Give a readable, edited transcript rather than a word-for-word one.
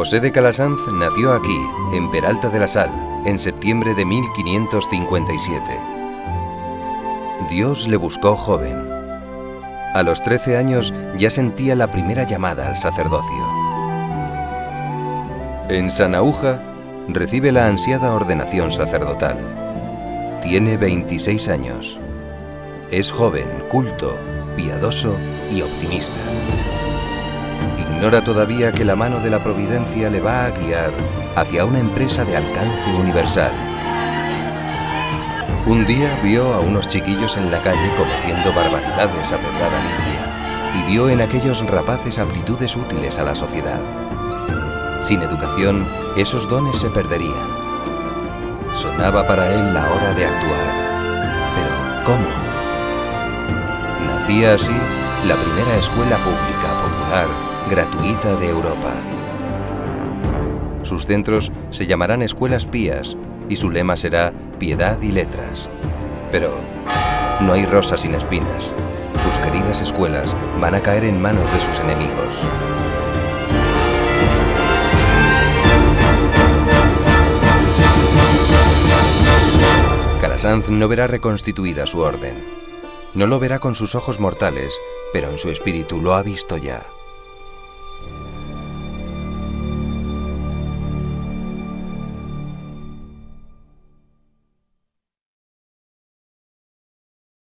José de Calasanz nació aquí, en Peralta de la Sal, en septiembre de 1557. Dios le buscó joven. A los 13 años ya sentía la primera llamada al sacerdocio. En Sanahúja recibe la ansiada ordenación sacerdotal. Tiene 26 años. Es joven, culto, piadoso y optimista. Ignora todavía que la mano de la providencia le va a guiar hacia una empresa de alcance universal. Un día vio a unos chiquillos en la calle cometiendo barbaridades a pedrada limpia y vio en aquellos rapaces aptitudes útiles a la sociedad. Sin educación, esos dones se perderían. Sonaba para él la hora de actuar. Pero, ¿cómo? Nacía así la primera escuela pública, popular, gratuita de Europa. Sus centros se llamarán Escuelas Pías y su lema será Piedad y Letras. Pero no hay rosa sin espinas. Sus queridas escuelas van a caer en manos de sus enemigos. Calasanz no verá reconstituida su orden. No lo verá con sus ojos mortales, pero en su espíritu lo ha visto ya.